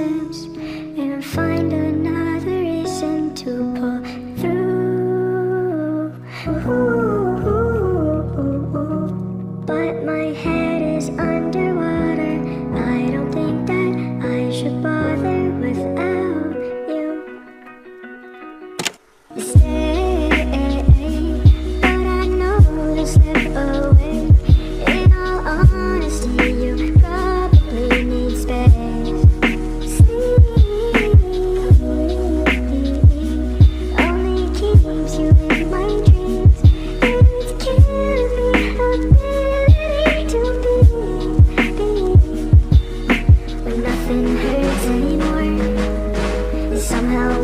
distance and find another reason to pull through. But my head is underwater. I don't think that I should bother without you. Stay, but I know to slip away. In all honesty, you probably need space. Sleep only keeps you in my dreams. It kills me ability to be. When nothing hurts anymore, somehow